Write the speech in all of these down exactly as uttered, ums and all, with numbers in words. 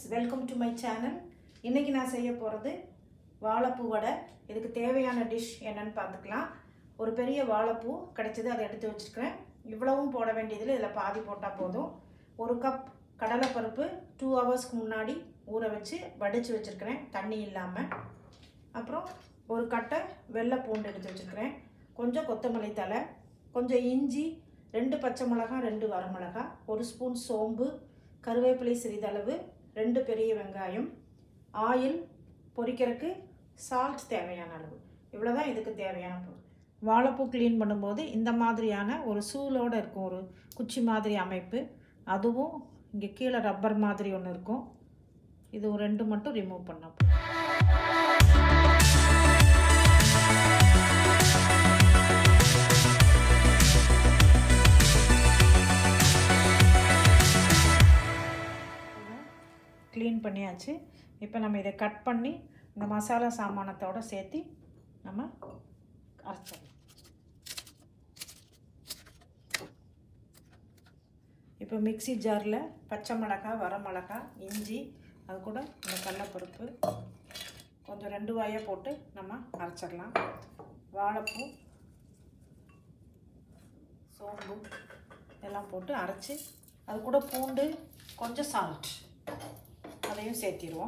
welcome to my channel. இன்னைக்கு நான் செய்ய போறது வாழைப்பூ வடை. இதுக்கு தேவையான டிஷ் என்னன்னு பார்த்துக்கலாம். ஒரு பெரிய வாழைப்பூ கிடைச்சது, அதை எடுத்து வச்சிருக்கேன். இவ்வளவும் போட வேண்டியதில்லை, இதில் பாதி போட்டால் போதும். ஒரு கப் கடலைப்பருப்பு டூ ஹவர்ஸ்க்கு முன்னாடி ஊற வச்சு வடித்து வச்சுருக்கிறேன், தண்ணி இல்லாமல். அப்புறம் ஒரு கட்டை வெள்ளை பூண்டு எடுத்து வச்சுருக்கிறேன், கொஞ்சம் கொத்தமல்லி தழை, கொஞ்சம் இஞ்சி, ரெண்டு பச்சை மிளகாய், ரெண்டு வரமிளகாய், ஒரு ஸ்பூன் சோம்பு, கருவேப்பிலை சிறிதளவு, ரெண்டு பெரிய வெங்காயம், ஆயில், பொரிக்கிறதுக்கு சால்ட் தேவையான அளவு. இவ்வளோதான் இதுக்கு தேவையான பொருள். வாழைப்பூ க்ளீன் பண்ணும்போது இந்த மாதிரியான ஒரு சூலோடு இருக்கும், ஒரு குச்சி மாதிரி அமைப்பு. அதுவும் இங்கே கீழே ரப்பர் மாதிரி ஒன்று இருக்கும். இது ஒரு ரெண்டு மட்டும் ரிமூவ் பண்ண க்ளீன் பண்ணியாச்சு. இப்போ நம்ம இதை கட் பண்ணி இந்த மசாலா சாமானத்தோடு சேர்த்து நம்ம அரைச்சிடலாம். இப்போ மிக்சி ஜாரில் பச்சை மிளகாய், வரமிளகாய், இஞ்சி, அது கூட இந்த கடலைப்பருப்பு கொஞ்சம் ரெண்டு வாயை போட்டு நம்ம அரைச்சிடலாம். வாழைப்பூ, சோம்பு எல்லாம் போட்டு அரைச்சி, அது கூட பூண்டு, கொஞ்சம் சால்ட் அதையும் சேர்த்திடுவோம்.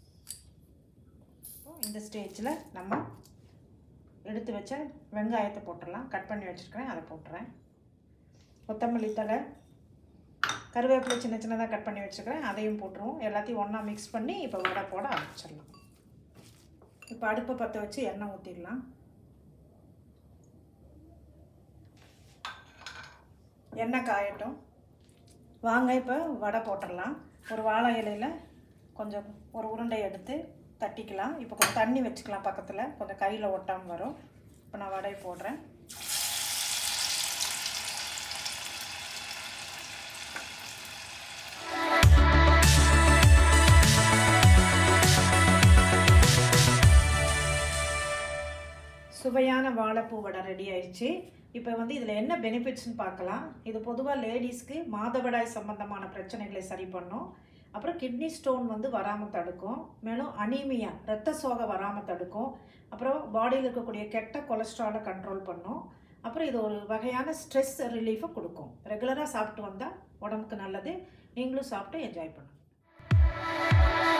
இந்த ஸ்டேஜில் நம்ம எடுத்து வச்ச வெங்காயத்தை போட்டுடலாம். கட் பண்ணி வச்சுருக்கிறேன், அதை போட்டுறேன். கொத்தமல்லி தழை, கருவேப்பிலை சின்ன சின்னதாக கட் பண்ணி வச்சுருக்கிறேன், அதையும் போட்டுருவோம். எல்லாத்தையும் ஒன்றா மிக்ஸ் பண்ணி இப்போ வடை போட ஆரம்பிச்சிடலாம். இப்போ அடுப்பை பற்ற வச்சு எண்ணெய் ஊற்றிடலாம். எண்ணெய் காயட்டும். வாங்க இப்போ வடை போட்டுடலாம். ஒரு வாழை இலையில் கொஞ்சம் ஒரு உருண்டை எடுத்து தட்டிக்கலாம். இப்போ கொஞ்சம் தண்ணி வச்சுக்கலாம் பக்கத்தில், கொஞ்சம் கையில் ஒட்டாமல் வரும். இப்போ நான் வடை போடுறேன். சுவையான வாழைப்பூ வடை ரெடி ஆயிடுச்சு. இப்போ வந்து இதில் என்ன பெனிஃபிட்ஸ்னு பார்க்கலாம். இது பொதுவாக லேடிஸ்க்கு மாதவிடாய் சம்பந்தமான பிரச்சனைகளை சரி பண்ணும். அப்புறம் கிட்னி ஸ்டோன் வந்து வராமல் தடுக்கும். மேலும் அனீமியா, இரத்த சோகை வராமல் தடுக்கும். அப்புறம் பாடியில் இருக்கக்கூடிய கெட்ட கொலஸ்ட்ராலை கண்ட்ரோல் பண்ணும். அப்புறம் இது ஒரு வகையான ஸ்ட்ரெஸ் ரிலீஃபை கொடுக்கும். ரெகுலராக சாப்பிட்டு வந்தால் உடம்புக்கு நல்லது. நீங்களும் சாப்பிட்டு என்ஜாய் பண்ணுங்கள்.